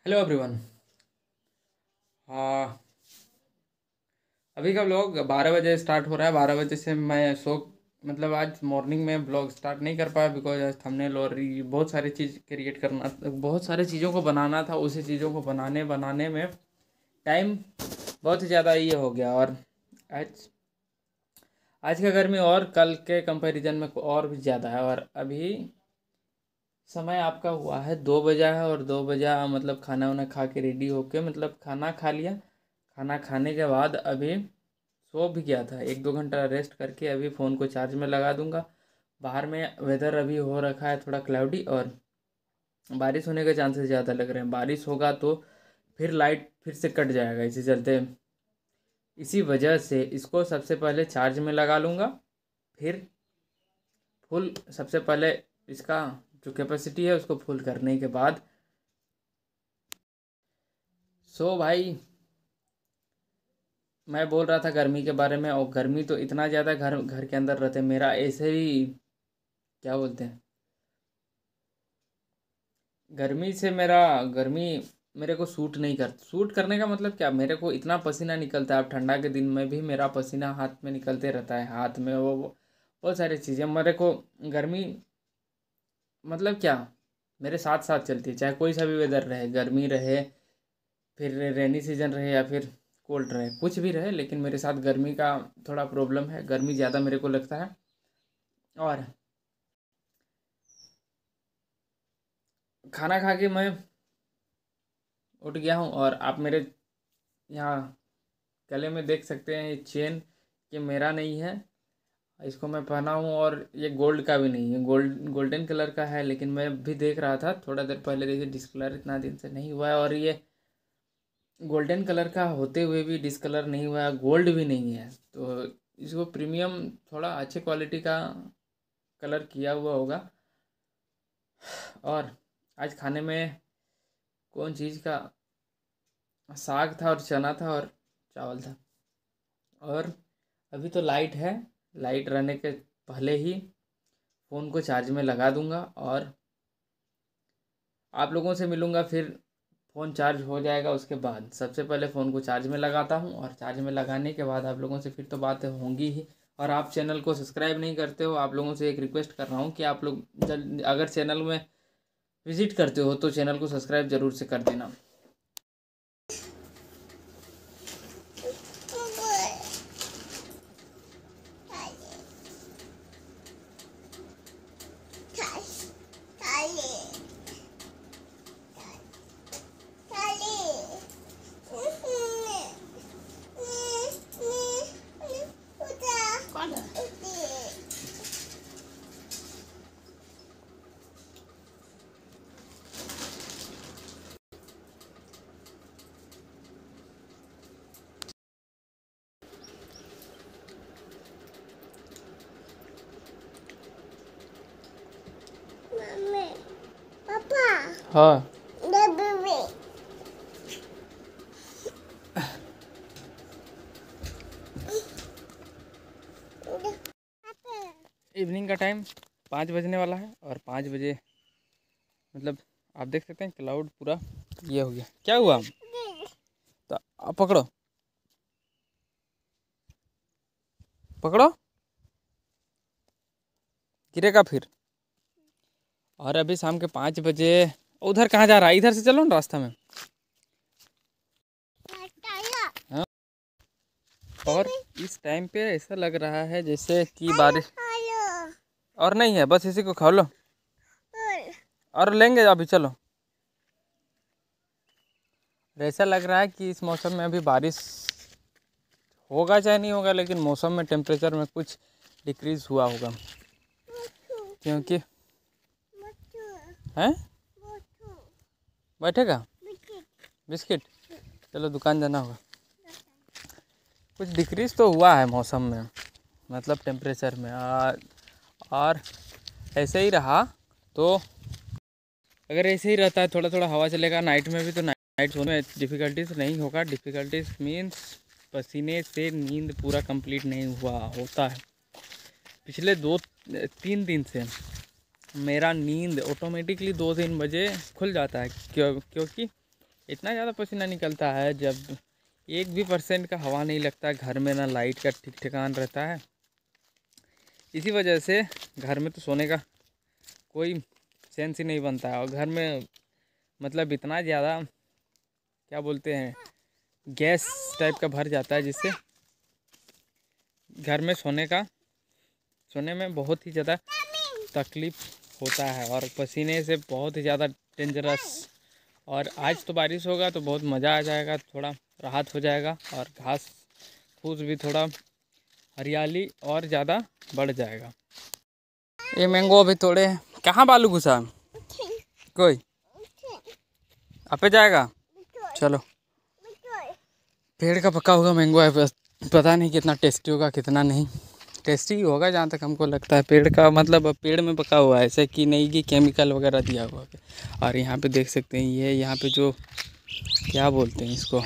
Hello everyone. हाँ, अभी का व्लॉग 12 बजे स्टार्ट हो रहा है। 12 बजे से मैं मतलब आज मॉर्निंग में ब्लॉग स्टार्ट नहीं कर पाया बिकॉज आज थंबनेल और बहुत सारी चीज़ क्रिएट करना, बहुत सारी चीज़ों को बनाना था। उसी चीज़ों को बनाने बनाने में टाइम बहुत ही ज़्यादा ये हो गया। और आज आज का गर्मी और कल के कंपैरिजन में और भी ज़्यादा है। और अभी समय आपका हुआ है 2 बजा है, और 2 बजा मतलब खाना वाना खा के रेडी होके मतलब खाना खा लिया। खाना खाने के बाद अभी सो भी गया था, 1-2 घंटा रेस्ट करके अभी फ़ोन को चार्ज में लगा दूंगा। बाहर में वेदर अभी हो रखा है थोड़ा क्लाउडी, और बारिश होने के चांसेस ज़्यादा लग रहे हैं। बारिश होगा तो फिर लाइट फिर से कट जाएगा। इसी चलते इसी वजह से इसको सबसे पहले चार्ज में लगा लूँगा। फिर फुल सबसे पहले इसका जो कैपेसिटी है उसको फुल करने के बाद सो भाई, मैं बोल रहा था गर्मी के बारे में। और गर्मी तो इतना ज़्यादा घर घर के अंदर रहते मेरा ऐसे ही क्या बोलते हैं, गर्मी से मेरा गर्मी मेरे को सूट नहीं कर सूट करने का मतलब क्या, मेरे को इतना पसीना निकलता है। अब ठंडा के दिन में भी मेरा पसीना हाथ में निकलते रहता है, हाथ में वो बहुत सारी चीज़ें मेरे को। गर्मी मतलब क्या, मेरे साथ साथ चलती है, चाहे कोई सा भी वेदर रहे, गर्मी रहे, फिर रेनी सीजन रहे, या फिर कोल्ड रहे, कुछ भी रहे, लेकिन मेरे साथ गर्मी का थोड़ा प्रॉब्लम है। गर्मी ज़्यादा मेरे को लगता है। और खाना खा के मैं उठ गया हूँ, और आप मेरे यहाँ गले में देख सकते हैं ये चेन, ये मेरा नहीं है, इसको मैं पहना हूँ। और ये गोल्ड का भी नहीं है, गोल्डन कलर का है। लेकिन मैं भी देख रहा था थोड़ा देर पहले, देखिए डिस्कलर इतना दिन से नहीं हुआ है, और ये गोल्डन कलर का होते हुए भी डिस्कलर नहीं हुआ है, गोल्ड भी नहीं है। तो इसको प्रीमियम थोड़ा अच्छे क्वालिटी का कलर किया हुआ होगा। और आज खाने में कौन चीज़ का, साग था और चना था और चावल था। और अभी तो लाइट है, लाइट रहने के पहले ही फ़ोन को चार्ज में लगा दूंगा और आप लोगों से मिलूंगा। फिर फ़ोन चार्ज हो जाएगा, उसके बाद सबसे पहले फ़ोन को चार्ज में लगाता हूँ, और चार्ज में लगाने के बाद आप लोगों से फिर तो बातें होंगी ही। और आप चैनल को सब्सक्राइब नहीं करते हो, आप लोगों से एक रिक्वेस्ट कर रहा हूँ कि आप लोग जल्द अगर चैनल में विजिट करते हो तो चैनल को सब्सक्राइब ज़रूर से कर देना। पापा हाँ, इवनिंग का टाइम 5 बजने वाला है, और 5 बजे मतलब आप देख सकते हैं क्लाउड पूरा ये हो गया। क्या हुआ, तो आप पकड़ो पकड़ो, गिरेगा फिर। और अभी शाम के 5 बजे, उधर कहाँ जा रहा है, इधर से चलो ना रास्ता में। हाँ, और इस टाइम पे ऐसा लग रहा है जैसे कि बारिश और नहीं है, बस इसी को खा लो और लेंगे अभी, चलो। ऐसा लग रहा है कि इस मौसम में अभी बारिश होगा चाहे नहीं होगा, लेकिन मौसम में टेम्परेचर में कुछ डिक्रीज हुआ होगा, क्योंकि हैं बैठेगा बिस्किट। चलो दुकान जाना होगा। कुछ डिक्रीज तो हुआ है मौसम में, मतलब टेम्परेचर में। और ऐसे ही रहा तो, अगर ऐसे ही रहता है थोड़ा थोड़ा हवा चलेगा नाइट में भी, तो नाइट सोने में डिफ़िकल्टीज नहीं होगा। डिफ़िकल्टीज मीन्स पसीने से नींद पूरा कंप्लीट नहीं हुआ होता है। पिछले 2-3 दिन से मेरा नींद ऑटोमेटिकली 2-3 बजे खुल जाता है, क्योंकि इतना ज़्यादा पसीना निकलता है जब 1% का हवा नहीं लगता, घर में ना लाइट का ठीक ठिकान रहता है। इसी वजह से घर में तो सोने का कोई सेंस ही नहीं बनता है। और घर में मतलब इतना ज़्यादा क्या बोलते हैं, गैस टाइप का भर जाता है, जिससे घर में सोने में बहुत ही ज़्यादा तकलीफ़ होता है और पसीने से बहुत ही ज़्यादा डेंजरस। और आज तो बारिश होगा तो बहुत मज़ा आ जाएगा, थोड़ा राहत हो जाएगा और घास फूस भी थोड़ा हरियाली और ज़्यादा बढ़ जाएगा। ये मैंगो अभी तोड़े हैं। कहाँ बालू घुसा कोई आपे जाएगा? चलो, पेड़ का पका हुआ मैंगो है, बस पता नहीं कितना टेस्टी होगा कितना नहीं। टेस्टी ही होगा जहाँ तक हमको लगता है। पेड़ का मतलब पेड़ में पका हुआ है, ऐसे कि नहीं कि केमिकल वगैरह दिया हुआ है। और यहाँ पे देख सकते हैं ये यहाँ पे जो क्या बोलते हैं इसको,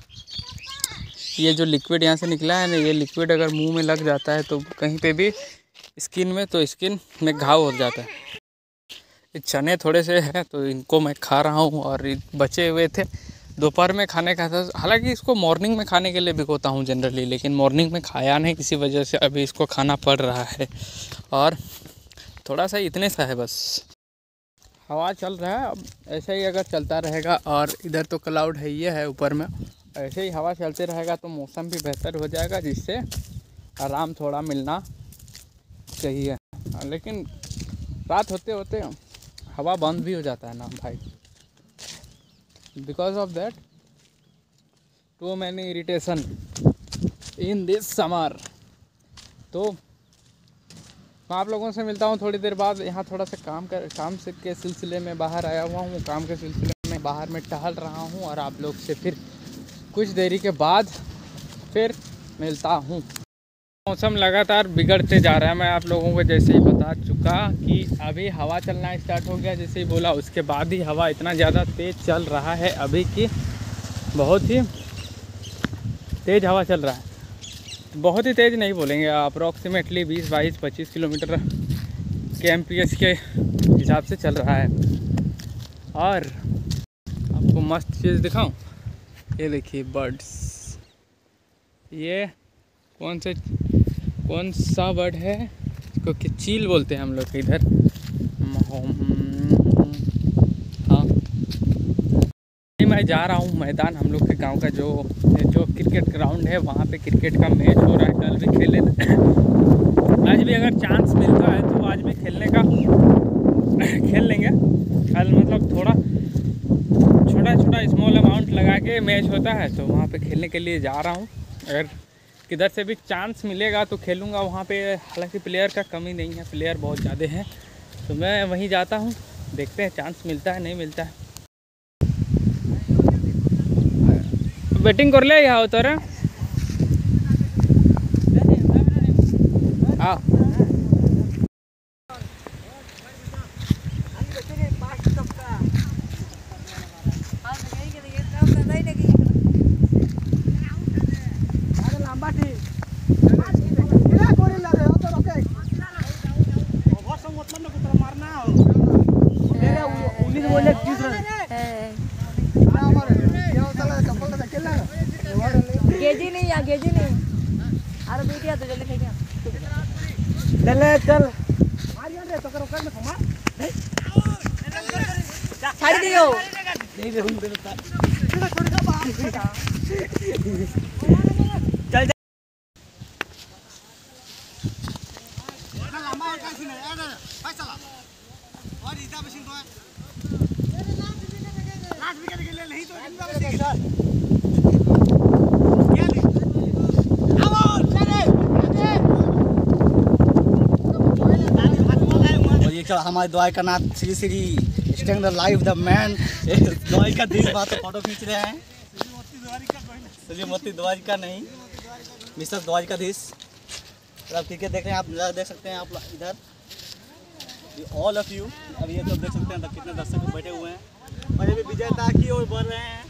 ये जो लिक्विड यहाँ से निकला है ना, ये लिक्विड अगर मुंह में लग जाता है तो कहीं पे भी स्किन में घाव हो जाता है। ये चने थोड़े से हैं तो इनको मैं खा रहा हूँ और बचे हुए थे दोपहर में खाने का था। हालांकि इसको मॉर्निंग में खाने के लिए भिगोता हूँ जनरली, लेकिन मॉर्निंग में खाया नहीं, इसी वजह से अभी इसको खाना पड़ रहा है। और थोड़ा सा इतने सा है बस। हवा चल रहा है, अब ऐसे ही अगर चलता रहेगा, और इधर तो क्लाउड है ये है ऊपर में, ऐसे ही हवा चलते रहेगा तो मौसम भी बेहतर हो जाएगा, जिससे आराम थोड़ा मिलना चाहिए। लेकिन रात होते होते हवा बंद भी हो जाता है ना भाई, because of that too many irritation in this summer. तो मैं आप लोगों से मिलता हूँ थोड़ी देर बाद। यहाँ थोड़ा सा काम से के सिलसिले में बाहर आया हुआ हूँ, काम के सिलसिले में बाहर में टहल रहा हूँ, और आप लोग से फिर कुछ देरी के बाद फिर मिलता हूँ। मौसम लगातार बिगड़ते जा रहा है। मैं आप लोगों को जैसे ही बता चुका कि अभी हवा चलना स्टार्ट हो गया, जैसे ही बोला उसके बाद ही हवा इतना ज़्यादा तेज़ चल रहा है अभी कि बहुत ही तेज़ हवा चल रहा है। बहुत ही तेज़ नहीं बोलेंगे, अप्रॉक्सीमेटली 20-22-25 किलोमीटर के MPH के हिसाब से चल रहा है। और आपको मस्त चीज़ दिखाऊं, ये देखिए बर्ड्स। ये कौन सा बर्ड है, इसको कि चील बोलते हैं हम लोग के इधर। हाँ, मैं जा रहा हूँ मैदान, हम लोग के गांव का जो क्रिकेट ग्राउंड है, वहाँ पे क्रिकेट का मैच हो रहा है। कल भी खेले आज भी अगर चांस मिलता है तो आज भी खेलने का खेल लेंगे। कल मतलब थोड़ा छोटा स्मॉल अमाउंट लगा के मैच होता है, तो वहाँ पे खेलने के लिए जा रहा हूँ। अगर किधर से भी चांस मिलेगा तो खेलूँगा वहाँ पे। हालांकि प्लेयर का कमी नहीं है, प्लेयर बहुत ज़्यादा हैं, तो मैं वहीं जाता हूँ, देखते हैं चांस मिलता है नहीं मिलता है। बैटिंग कर ले यहाँ उतर हाँ। गेजी नहीं अरे बेटिया तो जल्दी फेंक चल छाड़ दियो चल हमारे Dwarkanath Shri staying the life the man Dwarika देश बात फोटो खींच रहे हैं। श्रीमती द्वारिका नहीं, मिस्टर द्वारिकाधीश। आप क्रिकेट देख रहे हैं, आप नज़ारा देख सकते हैं आप इधर, ऑल ऑफ यू। अब ये तो देख सकते हैं कितने दर्शक बैठे हुए हैं, और ये भी विजेता की ओर बढ़ रहे हैं।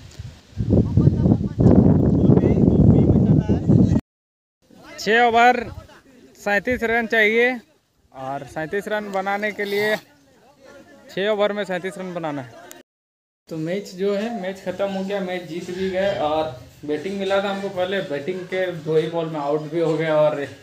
6 ओवर 37 रन चाहिए, और 37 रन बनाने के लिए 6 ओवर में 37 रन बनाना है। तो मैच जो है मैच ख़त्म हो गया, मैच जीत भी गए और बैटिंग मिला था हमको पहले, बैटिंग के 2 ही बॉल में आउट भी हो गए।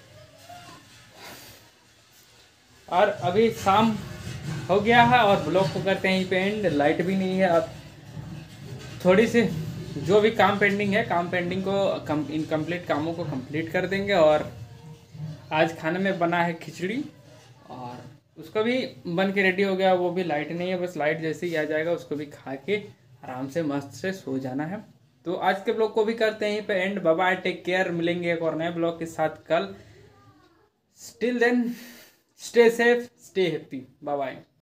और अभी शाम हो गया है और ब्लॉग को करते हैं यहीं पे एंड। लाइट भी नहीं है, अब थोड़ी सी जो भी काम पेंडिंग है, काम पेंडिंग को इनकम्प्लीट कामों को कंप्लीट कर देंगे। और आज खाने में बना है खिचड़ी और उसको भी बन के रेडी हो गया, वो भी लाइट नहीं है, बस लाइट जैसे ही आ जाएगा उसको भी खा के आराम से मस्त से सो जाना है। तो आज के ब्लॉग को भी करते हैं यहीं पे end. Bye bye, take care, मिलेंगे एक और नए ब्लॉग के साथ कल। Still then stay safe, stay happy, bye bye.